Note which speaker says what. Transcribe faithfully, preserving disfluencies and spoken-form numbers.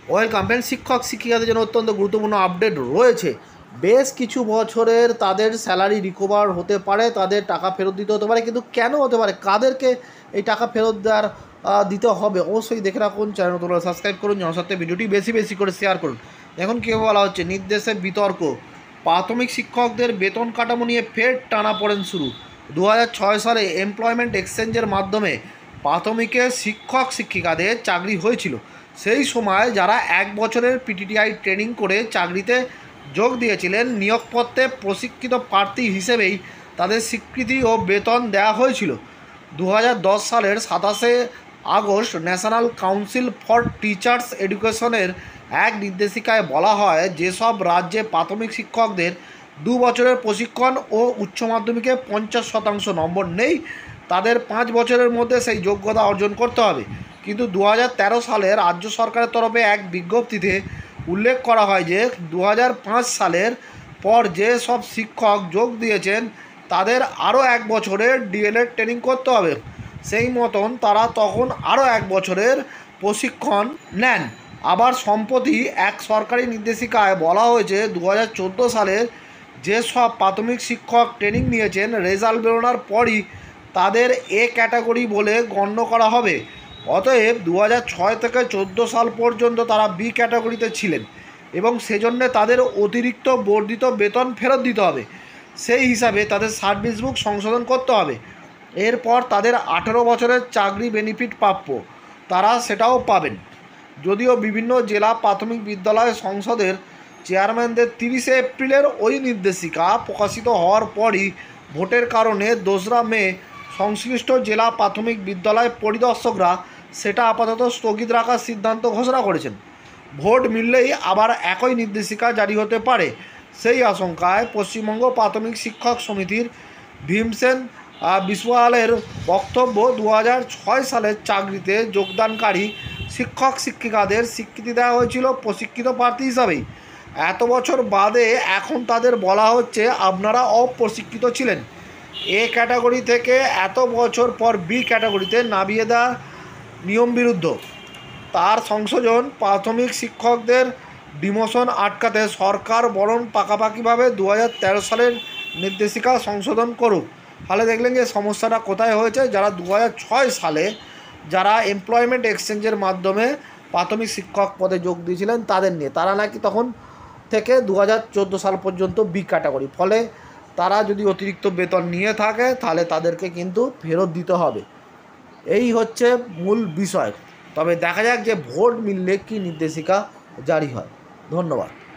Speaker 1: Welcome friend. শিক্ষক শিক্ষিকাদের জন্য অত্যন্ত গুরুত্বপূর্ণ আপডেট রয়েছে। বেশ কিছু বছরের তাদের স্যালারি রিকভার হতে পারে, তাদের টাকা ফেরত দিতে হতে পারে, কিন্তু কেন হতে পারে, কাদেরকে এই টাকা ফেরত দেওয়ার দিতে হবে অবশ্যই দেখে রাখুন। চ্যানেল তোমরা সাবস্ক্রাইব করুন, জনস্বার্থে ভিডিওটি বেশি বেশি করে শেয়ার করুন। এখন কী বলা হচ্ছে, নির্দেশে বিতর্ক, প্রাথমিক শিক্ষকদের বেতন কাঠামো নিয়ে ফের টানাপোড়েন শুরু। দু হাজার ছয় সালে এমপ্লয়মেন্ট এক্সচেঞ্জের মাধ্যমে প্রাথমিকে শিক্ষক শিক্ষিকাদের চাকরি হয়েছিল। সেই সময় যারা এক বছরের পিটিটিআই ট্রেনিং করে চাকরিতে যোগ দিয়েছিলেন, নিয়োগপত্রে প্রশিক্ষিত প্রার্থী হিসেবেই তাদের স্বীকৃতি ও বেতন দেওয়া হয়েছিল। দু হাজার দশ সালের সাতাশে আগস্ট ন্যাশনাল কাউন্সিল ফর টিচার্স এডুকেশনের এক নির্দেশিকায় বলা হয়, যেসব রাজ্যে প্রাথমিক শিক্ষকদের দু বছরের প্রশিক্ষণ ও উচ্চ মাধ্যমিকে পঞ্চাশ শতাংশ নম্বর নেই, তাদের পাঁচ বছরের মধ্যে সেই যোগ্যতা অর্জন করতে হবে। কিন্তু দু হাজার তেরো সালে রাজ্য সরকারের তরফে এক বিজ্ঞপ্তিতে উল্লেখ করা হয় যে দু হাজার পাঁচ সালের পর যে সব শিক্ষক যোগ দিয়েছেন তাদের আরও এক বছরের ডিএলএড ট্রেনিং করতে হবে। সেই মতন তারা তখন আরও এক বছরের প্রশিক্ষণ নেন। আবার সম্প্রতি এক সরকারি নির্দেশিকায় বলা হয়েছে, দু হাজার চোদ্দো সালের যেসব প্রাথমিক শিক্ষক ট্রেনিং নিয়েছেন, রেজাল্ট বেরোনোর পরই তাদের এ ক্যাটাগরি বলে গণ্য করা হবে। অতএব দু হাজার ছয় থেকে চোদ্দো সাল পর্যন্ত তারা বি ক্যাটাগরিতে ছিলেন এবং সেজন্য তাদের অতিরিক্ত বর্ধিত বেতন ফেরত দিতে হবে। সেই হিসাবে তাদের সার্ভিস বুক সংশোধন করতে হবে। এরপর তাদের আঠেরো বছরের চাকরি বেনিফিট প্রাপ্য, তারা সেটাও পাবেন। যদিও বিভিন্ন জেলা প্রাথমিক বিদ্যালয় সংসদের চেয়ারম্যানদের তিরিশে এপ্রিলের ওই নির্দেশিকা প্রকাশিত হওয়ার পরই ভোটের কারণে দোসরা মে সংশ্লিষ্ট জেলা প্রাথমিক বিদ্যালয় পরিদর্শকরা সেটা আপাতত স্থগিত রাখার সিদ্ধান্ত ঘোষণা করেছেন। ভোট মিললেই আবার একই নির্দেশিকা জারি হতে পারে, সেই আশঙ্কায় পশ্চিমবঙ্গ প্রাথমিক শিক্ষক সমিতির ভীমসেন বিশওয়ালের বক্তব্য, দু হাজার ছয় সালের চাকরিতে যোগদানকারী শিক্ষক শিক্ষিকাদের স্বীকৃতি দেওয়া হয়েছিল প্রশিক্ষিত প্রার্থী হিসাবেই। এত বছর বাদে এখন তাদের বলা হচ্ছে আপনারা অপ্রশিক্ষিত ছিলেন। এ ক্যাটাগরি থেকে এত বছর পর বি ক্যাটাগরিতে নামিয়ে দেওয়া নিয়ম বিরুদ্ধ। তার সংশোধন, প্রাথমিক শিক্ষকদের ডিমোশন আটকাতে সরকার বরং পাকাপাকিভাবে দু হাজার তেরো সালের নির্দেশিকা সংশোধন করুক। তাহলে দেখলেন যে সমস্যাটা কোথায় হয়েছে, যারা দু হাজার ছয় সালে যারা এমপ্লয়মেন্ট এক্সচেঞ্জের মাধ্যমে প্রাথমিক শিক্ষক পদে যোগ দিয়েছিলেন তাদের নিয়ে, তারা নাকি তখন থেকে দু হাজার চোদ্দো সাল পর্যন্ত বি ক্যাটাগরি, ফলে তারা যদি অতিরিক্ত বেতন নিয়ে থাকে তাহলে তাদেরকে কিন্তু ফেরত দিতে হবে। এই হচ্ছে মূল বিষয়। তবে দেখা যাক যে ভোট মিললে কী নির্দেশিকা জারি হয়। ধন্যবাদ।